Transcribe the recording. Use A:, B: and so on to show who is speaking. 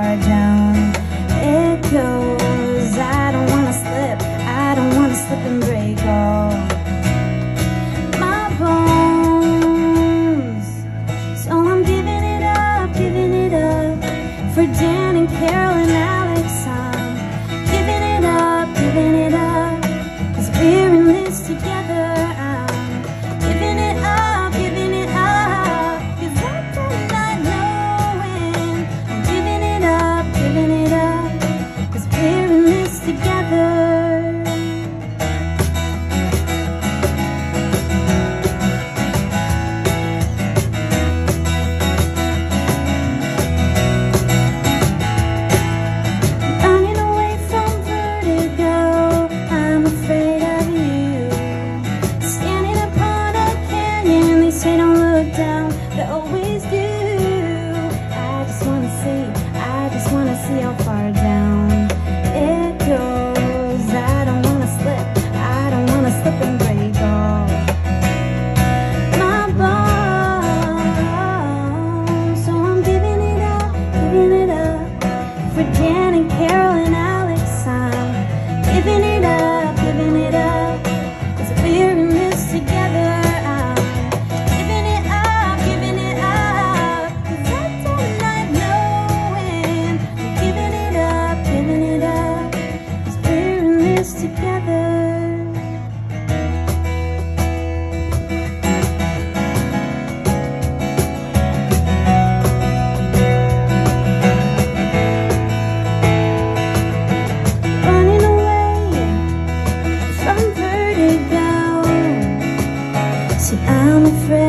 A: far down it goes. I don't wanna slip, I don't wanna slip and break all my bones. So I'm giving it up for Dan and Carol and Alex. I'm giving it up, 'cause we're in this together. I'm giving it up, 'cause I don't like knowing. I'm giving it up, 'cause we're in this together. Running away from vertigo, I'm afraid of you. Standing upon a canyon, they say don't look down, they always do. I just wanna see how far down it goes. I don't wanna slip, and break all my bones. So I'm giving it up for Dan and Carol and Alex. I'm giving it up, 'cause we're in this together. I'm giving it up, 'cause I don't like knowing. I'm giving it up, 'cause we're in this together. Running away from vertigo. See, I'm afraid